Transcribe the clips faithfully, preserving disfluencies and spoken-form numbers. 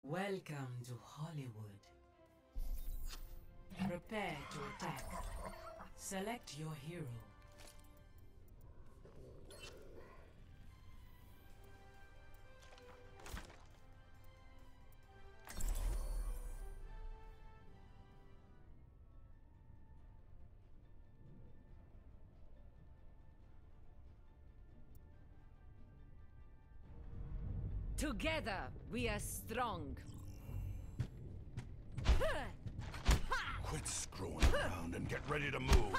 Welcome to Hollywood. Prepare to attack. Select your hero. Together, we are strong. Quit screwing around and get ready to move.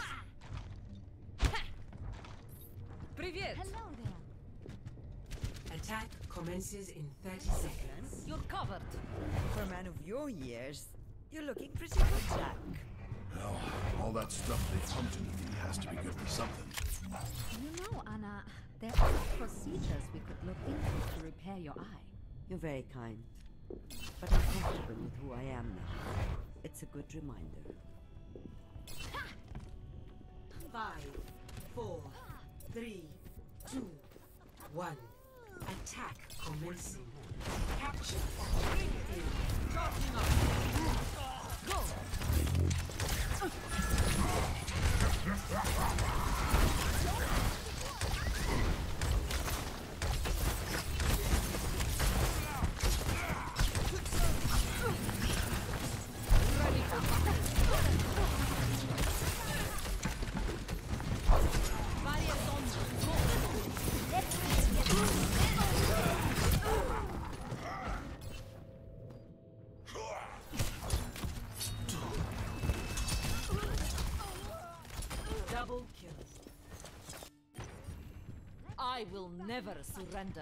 Привет! Hello there. Attack commences in thirty seconds. You're covered. For a man of your years, you're looking pretty good, Jack. Hell, all that stuff they pumped into me has to be good for something. You know, Anna, there are procedures we could look into to repair your eye. You're very kind. But I'm comfortable with who I am now. It's a good reminder. Five, four, three, two, one. Attack commencing. Capture. Bring it in. Charging up. Go. Double kill. I will never surrender.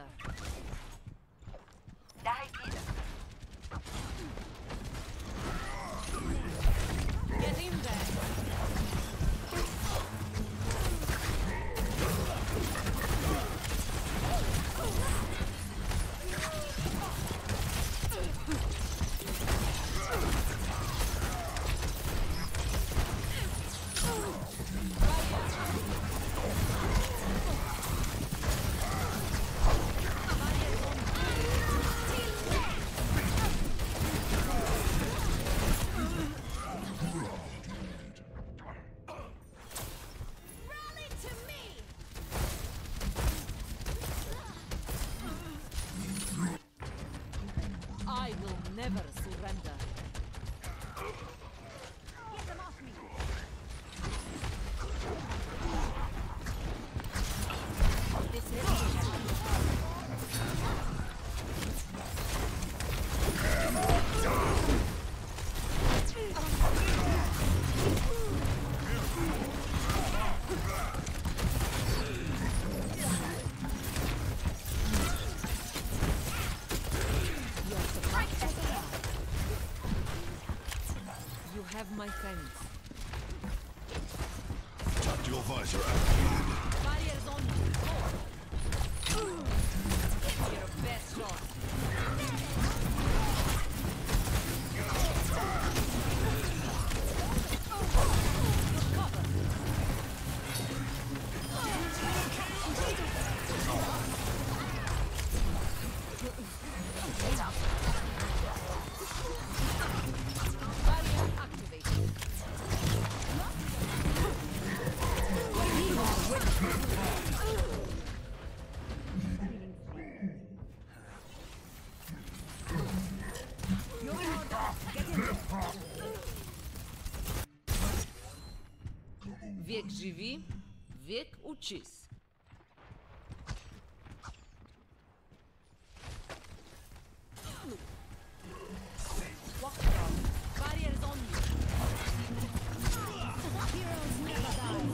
Get in there! I will never surrender. You have my thanks. Tactical visor activated. Barriers on you. Go. Your best shot. Barrier activated. Век живи, век учись. Barriers on you. Heroes never die.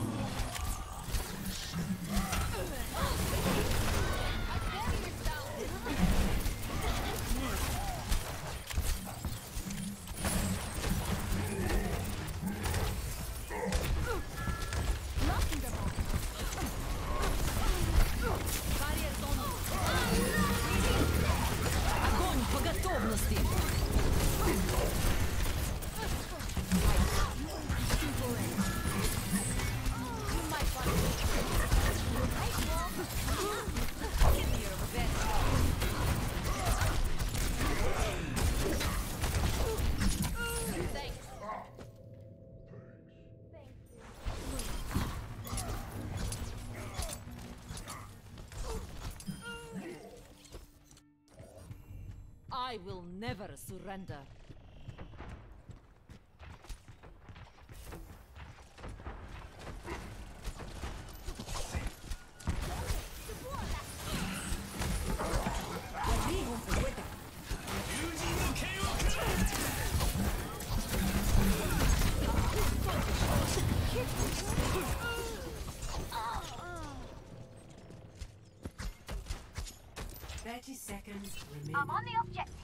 Blocking them all. will never surrender. Thirty seconds remaining. I'm on the objective.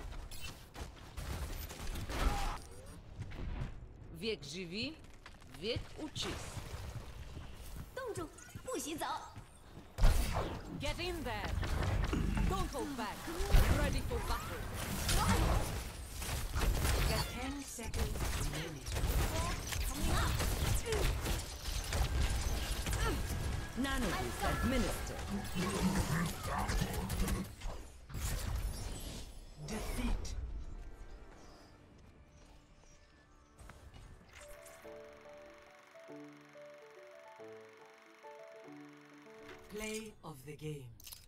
Век живи, век учись. 冻住，不许走。 Get in there. Don't hold back. Ready for battle. Ten seconds remaining. Nanoboost administered. Defeat. Play of the game.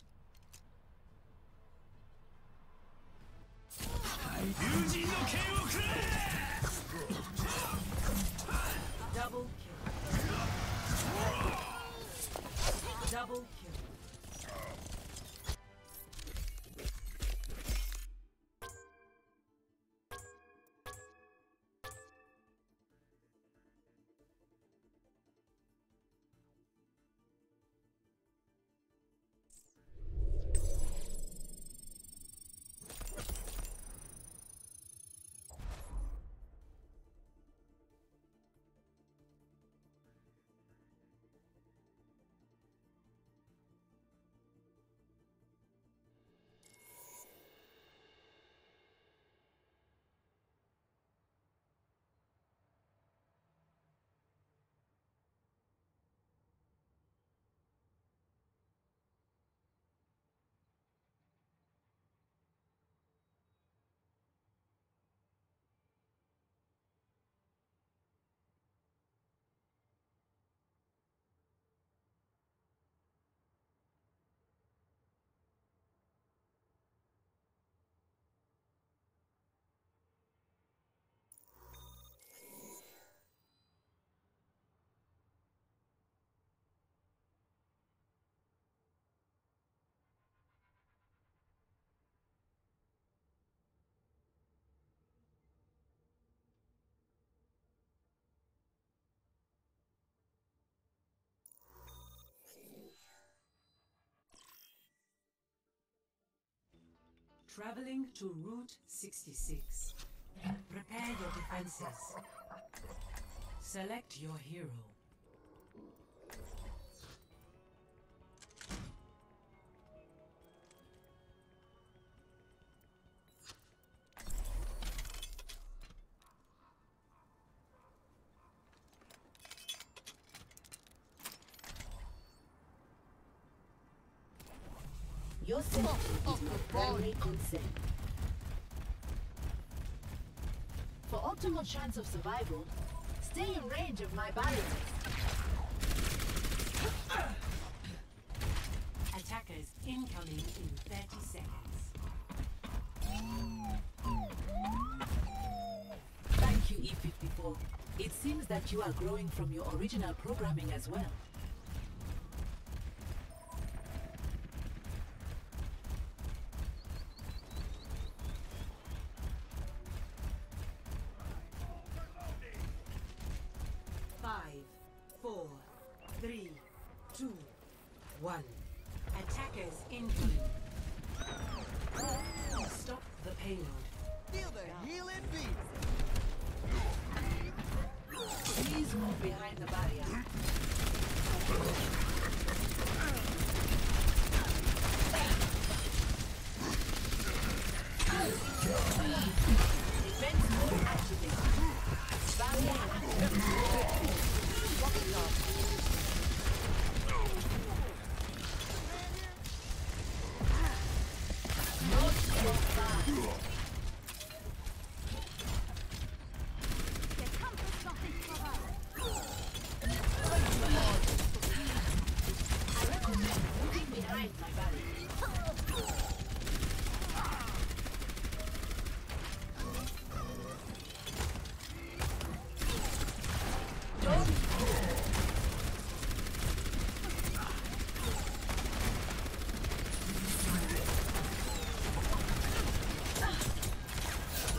Double kill. Double kill. Traveling to Route sixty-six. Prepare your defenses. Select your hero. Your safety is my primary concern. For optimal chance of survival, stay in range of my barriers. Attackers incoming in thirty seconds. Thank you, E fifty-four. It seems that you are growing from your original programming as well. Five, four, three, two, one. Attackers incoming. Stop the payload. Feel the healing beat. Please move behind the barrier. Defense mode activated. Barrier activated. Walking off. Not so far.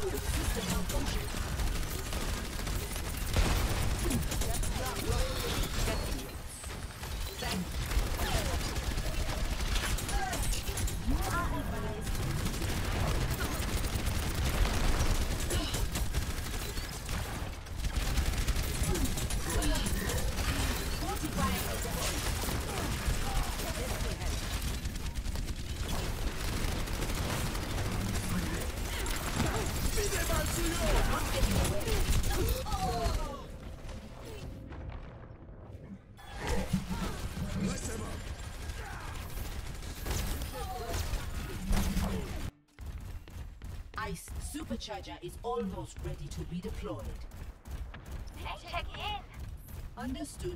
Ice supercharger is almost ready to be deployed. Let's check in. Understood.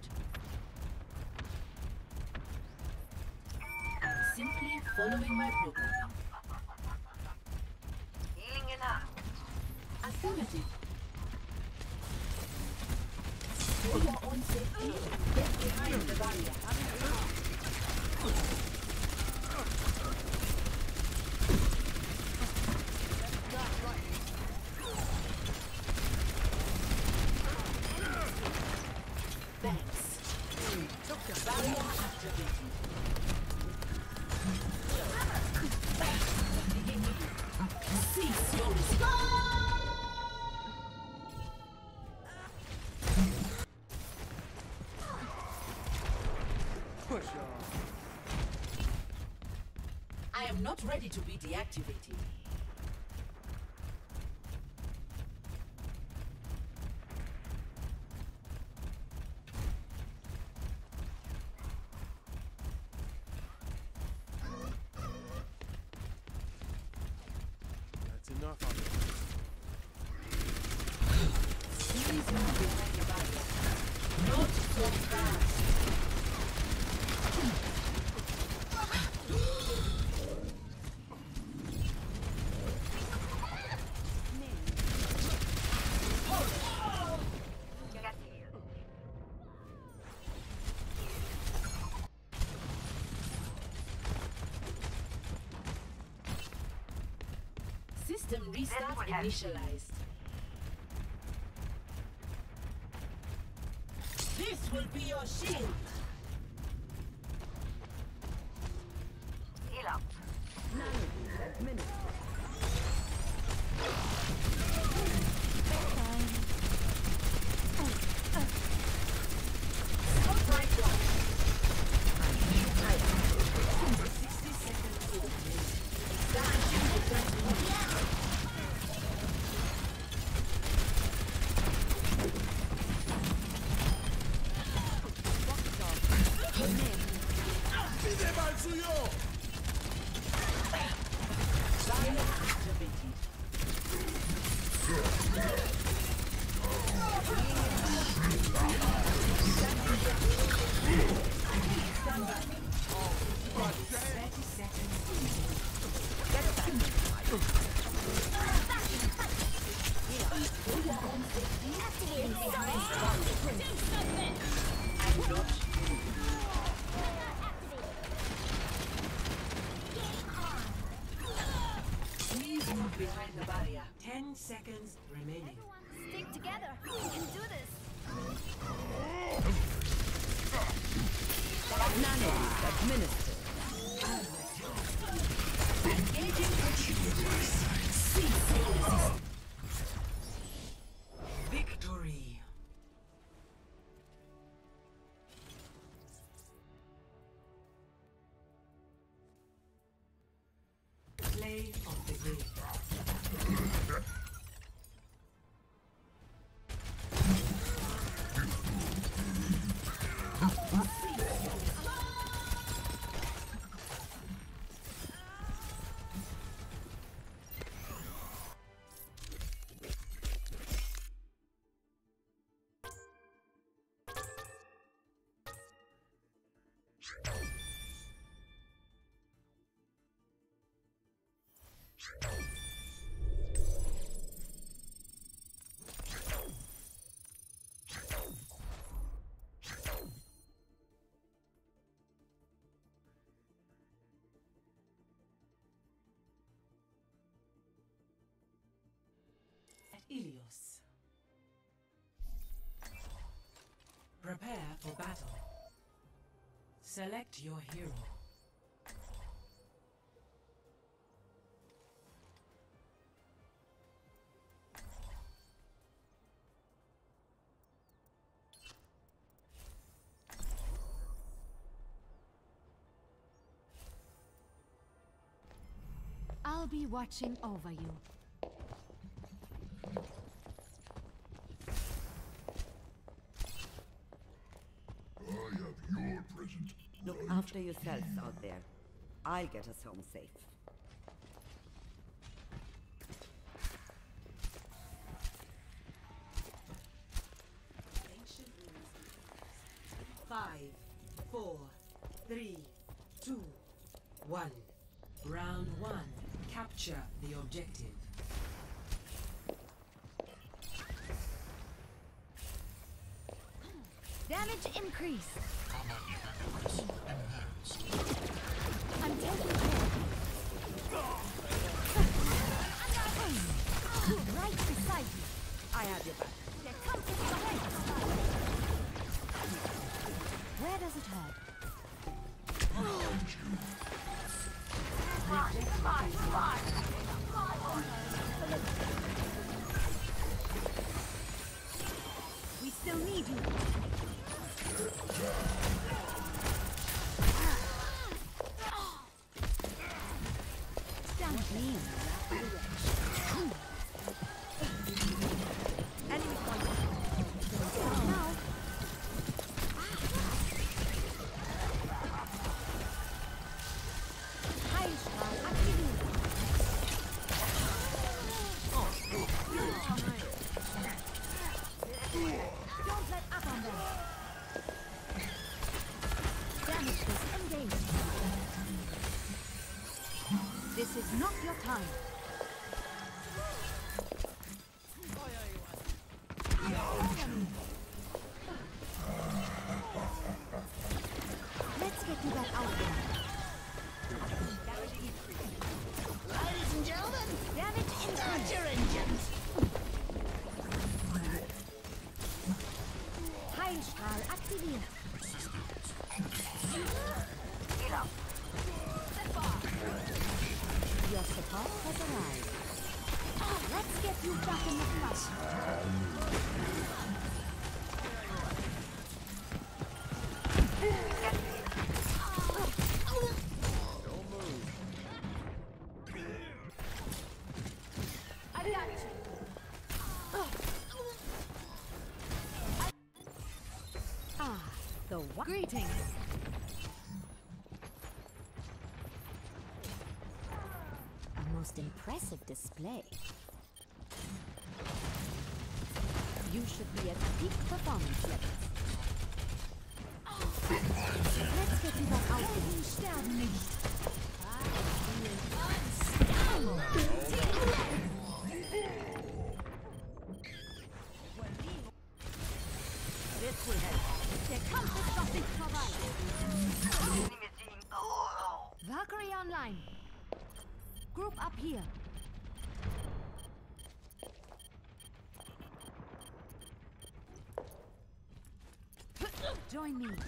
Simply following my program. Healing enough. Affirmative. For your own safety, get behind the barrier. Thanks. Barrier activated. Cease your resistance. Push off. I am not ready to be deactivated. That's enough of it. Please move behind your barrier. Not so fast. System restart initialized. This will be your shield. Heal up. ¡Pide mal suyo! Barrier activated. Stand back. thirty seconds. I'm not. Please move behind the barrier. Ten seconds remaining. Stick together. We can do this. Engaging cease your resistance. Victory. Play of the game. Ilios. Prepare for battle. Select your hero. I'll be watching over you. I have your present. Look after yourselves out there. I'll get us home safe. Ancient ruins. Five, four, three, two, one. Round one. Capture the objective. Damage increase. I'm taking care. Right beside you. I have your back. There comes it behind. Where does it hurt? We still need you. Stand clean. Enemy point. Now. Heilstrahl aktiviert. Don't let up on them. Damage disengaged. This is not your time. Let's get you back out there. Ladies and gentlemen, Damage start increased. your engines. Heilstrahl aktiviert. Your support has arrived. Let's get you back in the fight. I got you. Ah, the what? Greetings. A most impressive display. You should be at peak performance levels. Let's get you back out there. Sterben nicht. This will help. Der Kampf ist noch nicht vorbei. Valkyrie online. Group up here. Join me.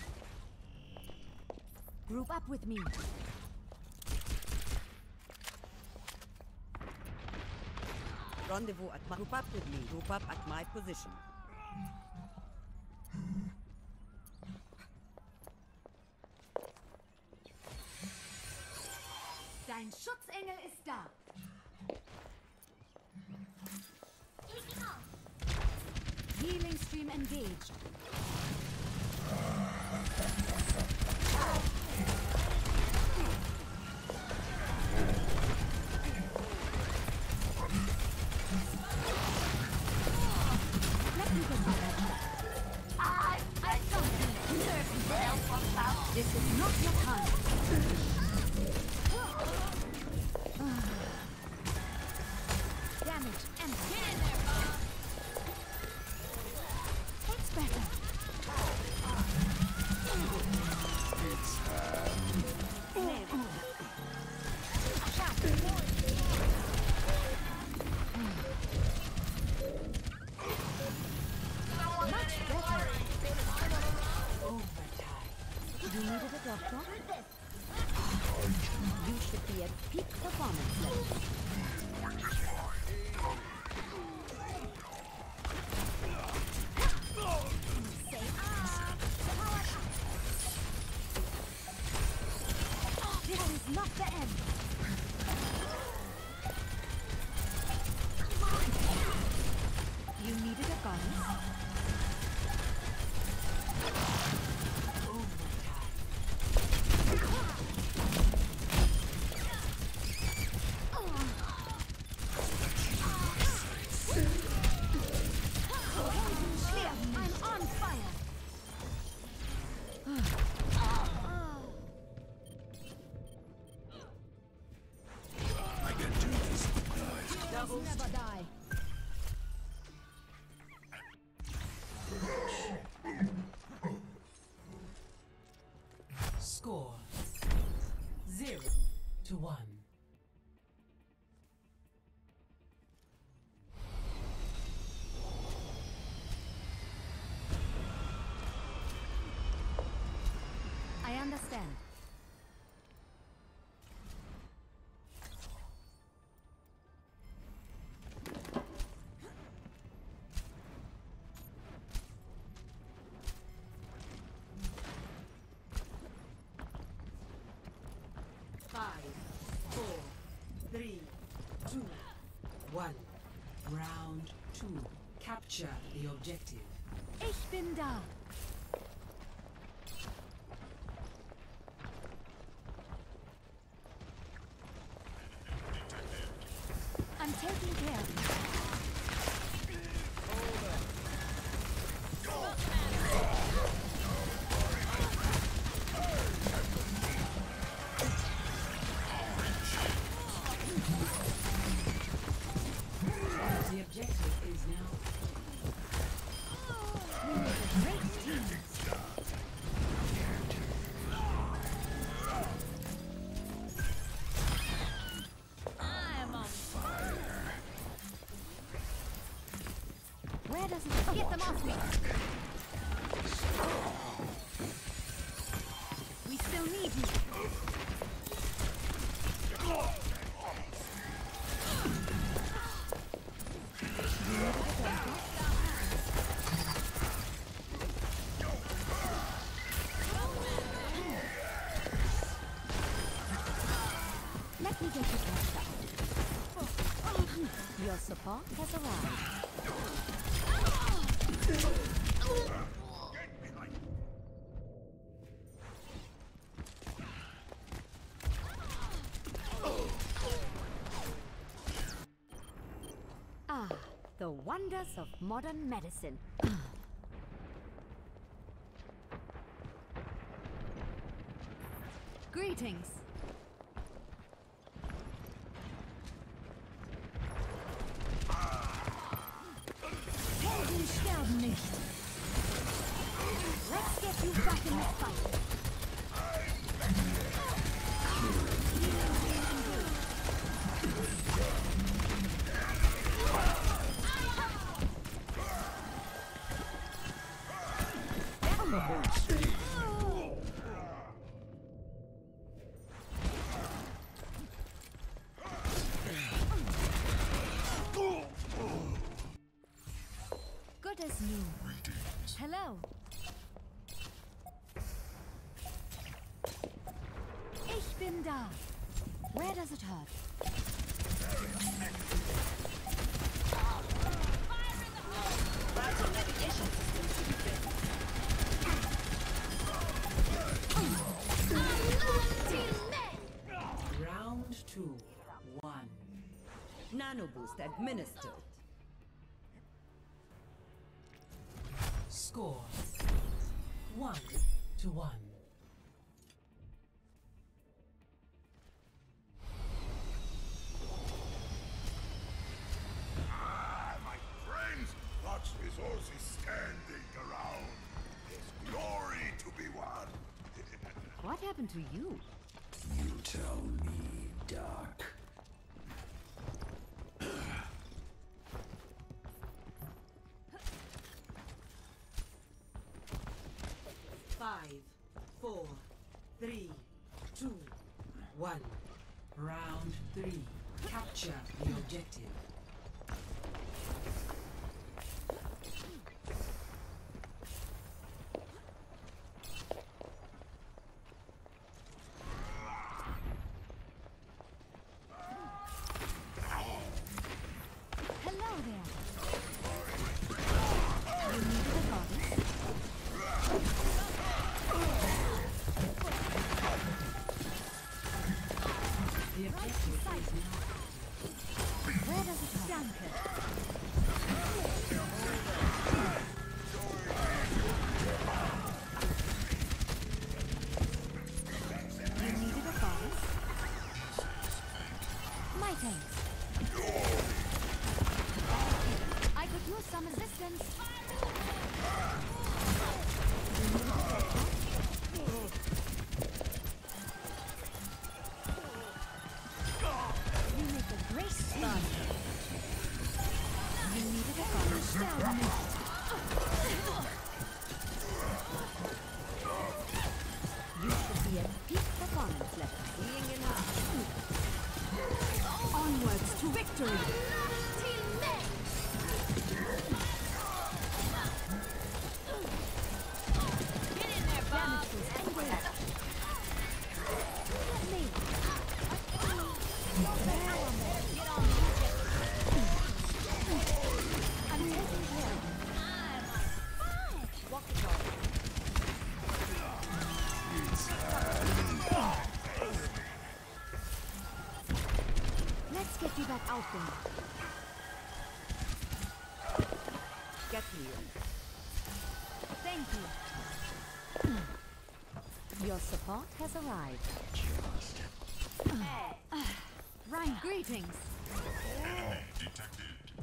Group up with me. Rendezvous at my... Group up with me. Group up at my position. Dein Schutzengel ist da. Healing stream engaged. Let me get my I, I don't deserve to help us out. This is not your time. Damage and get in there, Bob. That's better. Round two. Capture the objective. Ich bin da. I'm taking care of you. The objective is now. We make a great team. I'm on fire. Where does it get them off me? We still need you. Let me get you dressed up. Your support has arrived. Ah, the wonders of modern medicine. Greetings. Helden sterben nicht. Let's get you back in the fight. Good as new. Hello. Ich bin da. Where does it hurt? Round two. One. Nano boost administered. Score. One to one. Ah, my friends, Lux resource is standing around. There's glory to be won. What happened to you? You tell me, Doc. Five, four, three, two, one. Round three. Capture the objective. Hello there. You needed a body? The objective is now. Where does it stand? You needed a body? My thanks. I could use some assistance. You needed a body? You make a great start. You needed a body. Sterben nicht. You should be at peak performance level. Being in onwards to victory. Get in there, Bob. Let me. Get on the objective. Get healed. Thank you. Your support has arrived. Ryan, greetings. Enemy detected.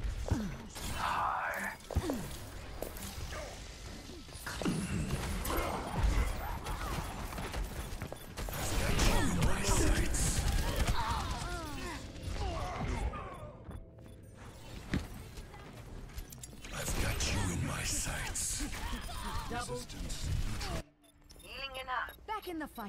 I've got you in my sights. Resistance neutral. Healing enough. Back in the fight.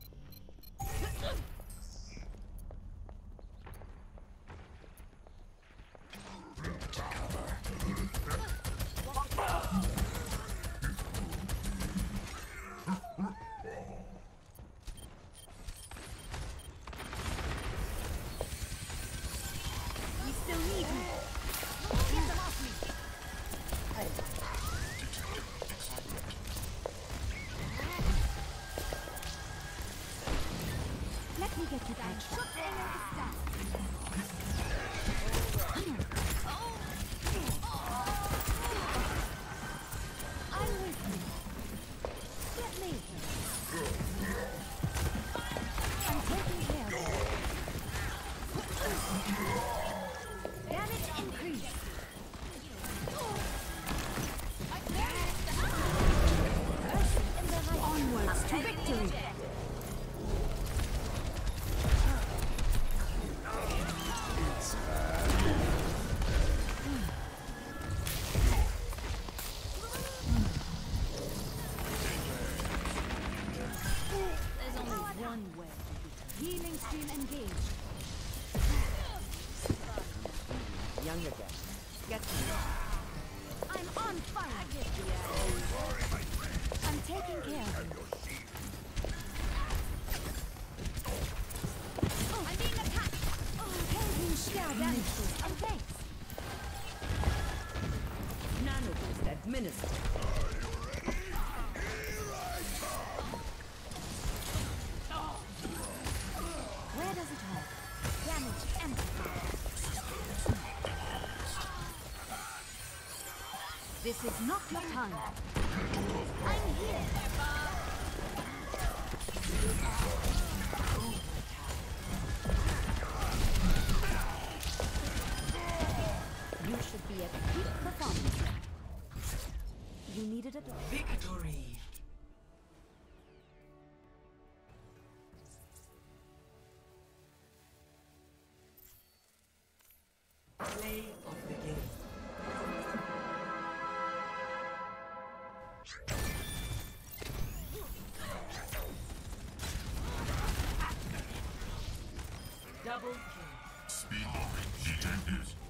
We still need you. Get them off me. Let me get you patched up. I'm with you. Get me. I'm taking care of you. Damage increase. Onwards to victory. There's only one way. Healing stream engaged. Young again. Get healed. I'm on fire. I'm taking care of you. Oh, I'm being attacked. Oh, taking shell damage. And thanks. Nano boost administered. Where does it hurt? Damage amplified. This is not your time. I'm here. You should be at peak performance. You needed a dog. Victory. Play of the game. Double kill. Speed detected.